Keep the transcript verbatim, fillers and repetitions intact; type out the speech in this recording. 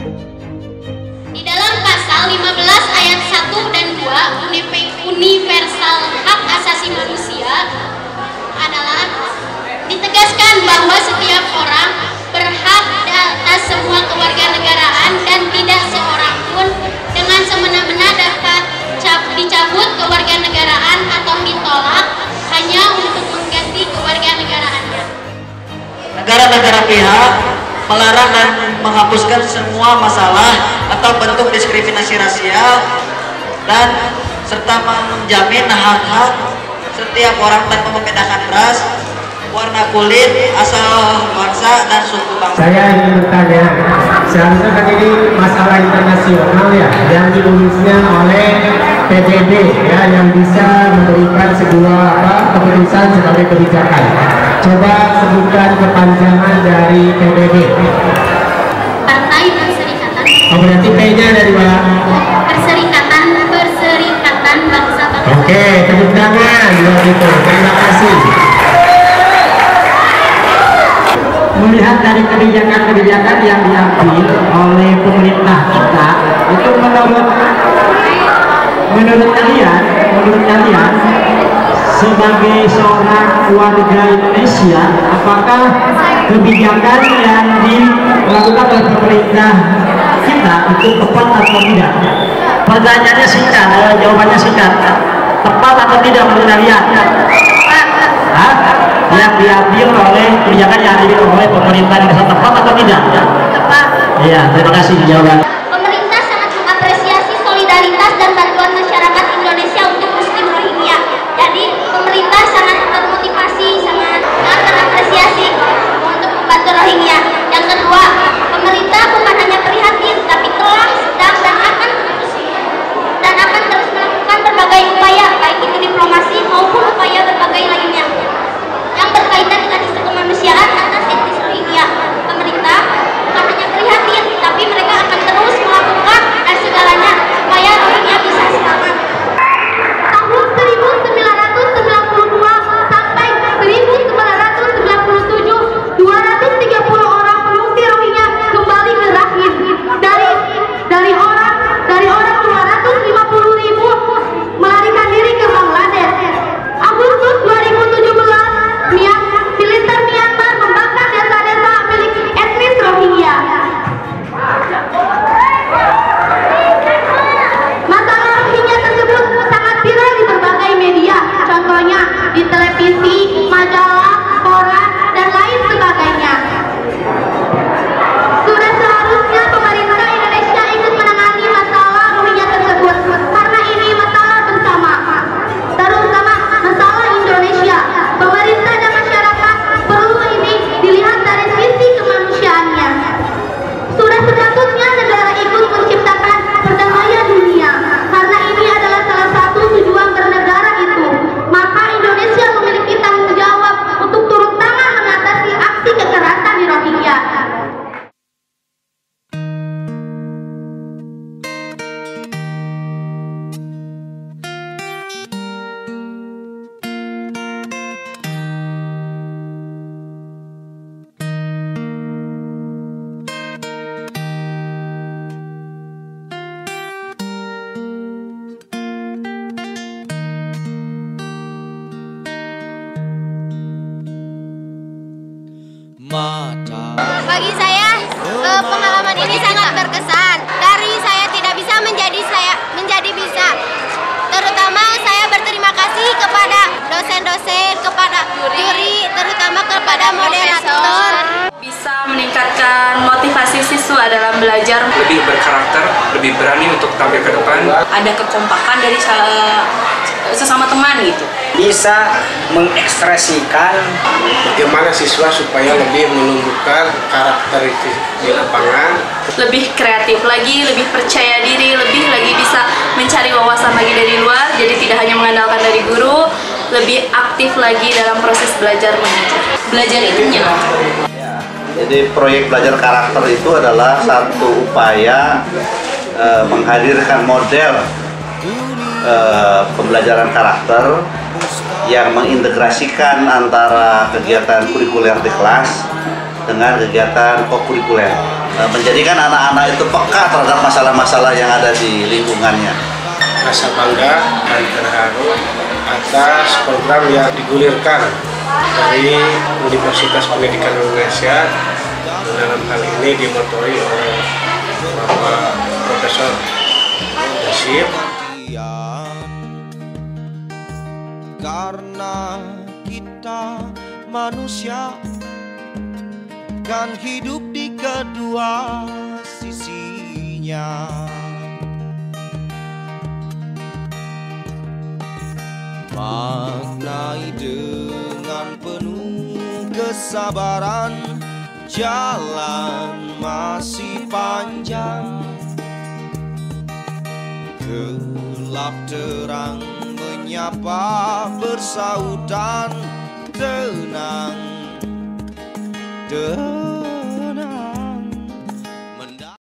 Di dalam pasal lima belas ayat satu dan dua Universal Hak Asasi Manusia adalah ditegaskan bahwa setiap orang berhak atas semua kewarganegaraan dan tidak seorang pun dengan semena-mena dapat dicabut kewarganegaraan atau ditolak hanya untuk mengganti kewarganegaraannya. Negara-negara pihak melarang dan menghapuskan semua masalah atau bentuk diskriminasi rasial dan serta menjamin hak-hak setiap orang tanpa membedakan ras, warna kulit, asal bangsa, dan suku bangsa. Saya ingin bertanya, seharusnya kan ini masalah internasional ya, yang diurusnya oleh P B B ya, yang bisa memberikan sebuah apa, keputusan sebagai kebijakan. Coba sebutkan kepanjangan dari P B B. Partai Perserikatan. Oh, berarti P-nya dari mana? Perserikatan Perserikatan Bangsa-Bangsa. Oke, tepuk tangan buat itu. Terima kasih. Melihat dari kebijakan-kebijakan yang diambil oleh pemerintah kita, itu menurut menurut kalian, menurut kalian sebagai seorang warga Indonesia, apakah kebijakan yang dilakukan oleh pemerintah kita itu tepat atau tidak? Pertanyaannya singkat, jawabannya singkat. Tepat atau tidak menurut kalian? Hah? Yang diambil oleh kebijakan yang diambil oleh pemerintah Indonesia tepat atau tidak? Tepat. Iya, terima kasih jawaban. Pemerintah sangat mengapresiasi solidaritas dan bantuan masyarakat Indonesia untuk Muslim Rohingya. Jadi pemerintah sangat termotivasi, sangat sangat mengapresiasi untuk membantu Rohingya. Yang kedua, pemerintah bukan hanya prihatin, tapi telah, sedang dan akan terus dan akan terus melakukan berbagai upaya, baik itu diplomasi maupun upaya berbagai lainnya yang berkaitan dengan isu kemanusiaan atas etnis Rohingya. Pemerintah bukan hanya prihatin, tapi mereka akan terus melakukan dan segalanya supaya Rohingya bisa selamat. Tahun seribu sembilan ratus sembilan puluh dua sampai seribu sembilan ratus sembilan puluh tujuh, dua ratus tiga puluh orang pengungsi Rohingya kembali ke Rakhine. Dari dari orang dari orang dua ratus lima puluh ribu melarikan diri ke Bangladesh. Agustus dua ribu tujuh belas, militer Myanmar membakar desa-desa milik etnis Rohingya. Masalah Rohingya tersebut sangat viral di berbagai media, contohnya di televisi, majalah, koran, dan lain sebagainya. Sudah seharusnya pemerintah Indonesia ikut menangani masalah Rohingya tersebut, karena ini masalah bersama, terutama masalah Indonesia. Pemerintah dan masyarakat perlu ini dilihat dari sisi kemanusiaannya. Sudah sepatutnya negara ikut menciptakan perdamaian dunia, karena ini adalah salah satu tujuan bernegara itu. Maka Indonesia memiliki tanggung jawab untuk turun tangan mengatasi aksi kekerasan di Rohingya. Bagi saya, eh, pengalaman ini sangat berkesan. Dari saya tidak bisa menjadi saya menjadi bisa. Terutama saya berterima kasih kepada dosen-dosen, kepada juri, terutama kepada moderator. Bisa meningkatkan motivasi siswa dalam belajar, lebih berkarakter, lebih berani untuk tampil ke depan. ada kekompakan dari sesama teman gitu. Bisa mengekspresikan bagaimana siswa supaya lebih menumbuhkan karakter itu di lapangan, lebih kreatif lagi, lebih percaya diri, lebih lagi bisa mencari wawasan lagi dari luar, jadi tidak hanya mengandalkan dari guru, lebih aktif lagi dalam proses belajar mengajar. Belajar itu nyenang. Jadi proyek belajar karakter itu adalah satu upaya eh, menghadirkan model eh, pembelajaran karakter yang mengintegrasikan antara kegiatan kurikuler di kelas dengan kegiatan kokurikuler, menjadikan anak-anak itu peka terhadap masalah-masalah yang ada di lingkungannya. Rasa bangga dan terharu atas program yang digulirkan dari Universitas Pendidikan Indonesia, dalam hal ini dimotori oleh Bapak Profesor Nasir. Karena kita manusia kan hidup di kedua sisinya. Maknai dengan penuh kesabaran, jalan masih panjang, gelap terang menyapa bersautan, tenang, tenang.